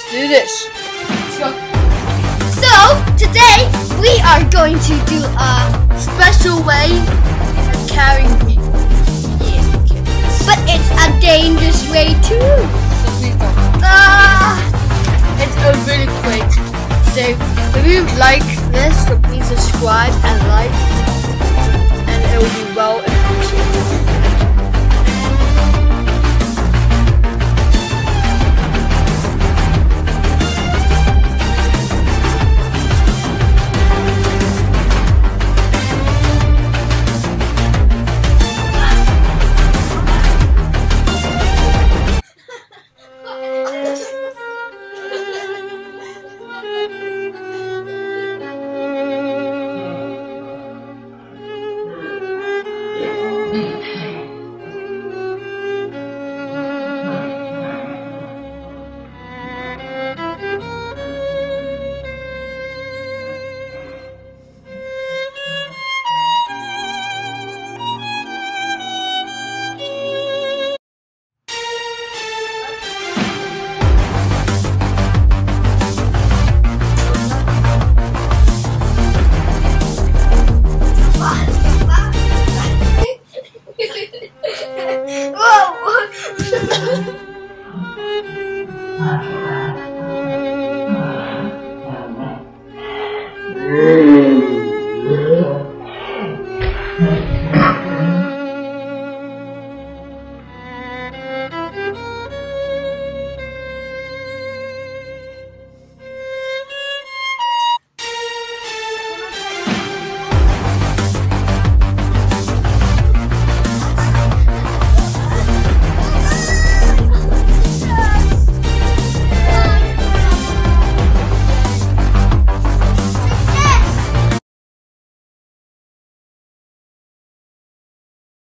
do this. So today we are going to do a special way of carrying me. Yes, okay. But it's a dangerous way too. So please don't. It's a really quick. So if you like this, so please subscribe and like, and it will be well appreciated.